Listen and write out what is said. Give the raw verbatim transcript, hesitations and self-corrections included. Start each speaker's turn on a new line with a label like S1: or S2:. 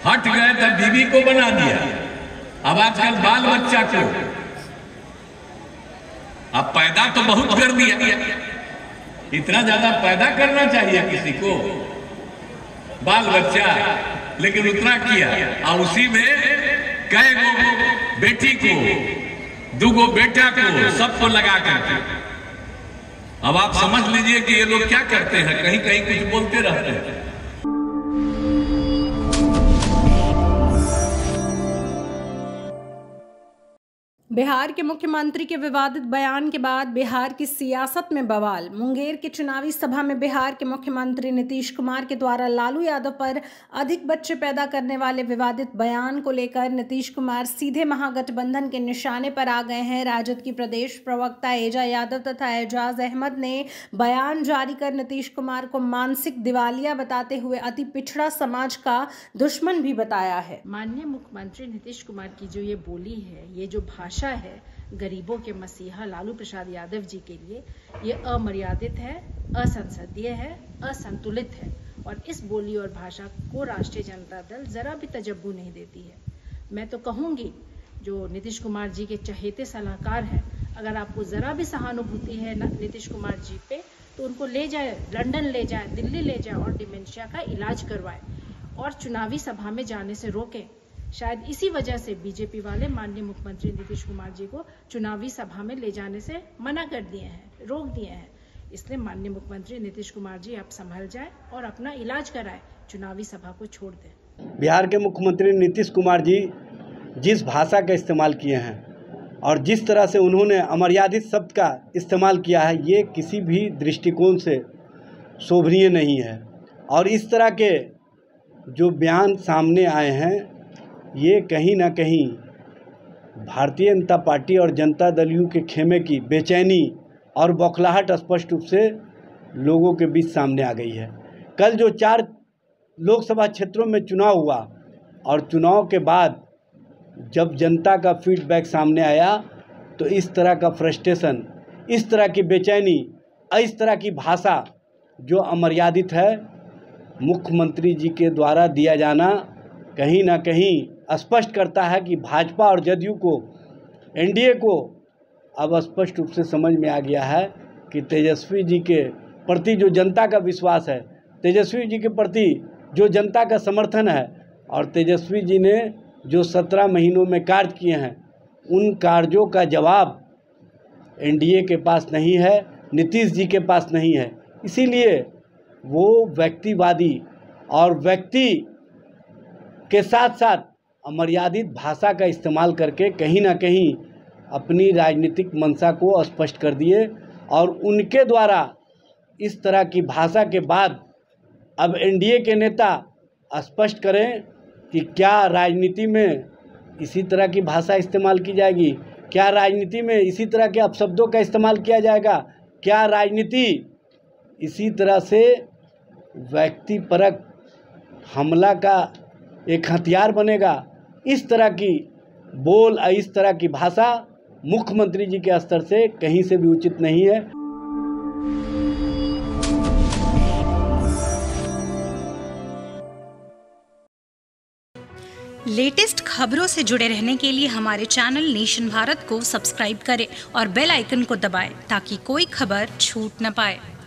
S1: हट गए तब बीवी को बना दिया। अब आजकल बाल बच्चा को अब पैदा तो बहुत कर दिया, इतना ज्यादा पैदा करना चाहिए किसी को बाल बच्चा, लेकिन उतना किया और उसी में कई गो बेटी को, दुगो बेटा को, सबको लगा करके। अब आप समझ लीजिए कि ये लोग क्या करते हैं, कहीं कहीं कुछ बोलते रहते हैं।
S2: बिहार के मुख्यमंत्री के विवादित बयान के बाद बिहार की सियासत में बवाल। मुंगेर की चुनावी सभा में बिहार के मुख्यमंत्री नीतीश कुमार के द्वारा लालू यादव पर अधिक बच्चे पैदा करने वाले विवादित बयान को लेकर नीतीश कुमार सीधे महागठबंधन के निशाने पर आ गए हैं। राजद की प्रदेश प्रवक्ता एजा यादव तथा एजाज अहमद ने बयान जारी कर नीतीश कुमार को मानसिक दिवालिया बताते हुए अति पिछड़ा समाज का दुश्मन भी बताया है।
S3: माननीय मुख्यमंत्री नीतीश कुमार की जो ये बोली है, ये जो भाषा है गरीबों के मसीहा लालू प्रसाद यादव जी के लिए, ये अमर्यादित है, असंसदीय है, असंतुलित है और इस बोली और भाषा को राष्ट्रीय जनता दल जरा भी तजब्बू नहीं देती है। मैं तो कहूंगी जो नीतीश कुमार जी के चहेते सलाहकार हैं, अगर आपको जरा भी सहानुभूति है नीतीश कुमार जी पे तो उनको ले जाए, लंदन ले जाए, दिल्ली ले जाए और डिमेंशिया का इलाज करवाए और चुनावी सभा में जाने से रोकें। शायद इसी वजह से बीजेपी वाले माननीय मुख्यमंत्री नीतीश कुमार जी को चुनावी सभा में ले जाने से मना कर दिए हैं, रोक दिए हैं। इसलिए माननीय मुख्यमंत्री नीतीश कुमार जी आप संभल जाएं और अपना इलाज कराएं, चुनावी सभा को छोड़ दें।
S4: बिहार के मुख्यमंत्री नीतीश कुमार जी जिस भाषा का इस्तेमाल किए हैं और जिस तरह से उन्होंने अमर्यादित शब्द का इस्तेमाल किया है, ये किसी भी दृष्टिकोण से शोभनीय नहीं है। और इस तरह के जो बयान सामने आए हैं, ये कहीं ना कहीं भारतीय जनता पार्टी और जनता दल यू के खेमे की बेचैनी और बौखलाहट स्पष्ट रूप से लोगों के बीच सामने आ गई है। कल जो चार लोकसभा क्षेत्रों में चुनाव हुआ और चुनाव के बाद जब जनता का फीडबैक सामने आया तो इस तरह का फ्रस्ट्रेशन, इस तरह की बेचैनी, इस तरह की भाषा जो अमर्यादित है, मुख्यमंत्री जी के द्वारा दिया जाना कहीं ना कहीं स्पष्ट करता है कि भाजपा और जदयू को, एनडीए को अब स्पष्ट रूप से समझ में आ गया है कि तेजस्वी जी के प्रति जो जनता का विश्वास है, तेजस्वी जी के प्रति जो जनता का समर्थन है और तेजस्वी जी ने जो सत्रह महीनों में कार्य किए हैं, उन कार्यों का जवाब एनडीए के पास नहीं है, नीतीश जी के पास नहीं है। इसीलिए वो व्यक्तिवादी और व्यक्ति के साथ साथ अमर्यादित भाषा का इस्तेमाल करके कहीं ना कहीं अपनी राजनीतिक मंशा को स्पष्ट कर दिए और उनके द्वारा इस तरह की भाषा के बाद अब एनडीए के नेता स्पष्ट करें कि क्या राजनीति में इसी तरह की भाषा इस्तेमाल की जाएगी, क्या राजनीति में इसी तरह के अपशब्दों का इस्तेमाल किया जाएगा, क्या राजनीति इसी तरह से व्यक्तिपरक हमला का एक हथियार बनेगा। इस तरह की बोल, इस तरह की भाषा मुख्यमंत्री जी के स्तर से कहीं से भी उचित नहीं है।
S5: लेटेस्ट खबरों से जुड़े रहने के लिए हमारे चैनल नेशन भारत को सब्सक्राइब करें और बेल आइकन को दबाएं ताकि कोई खबर छूट न पाए।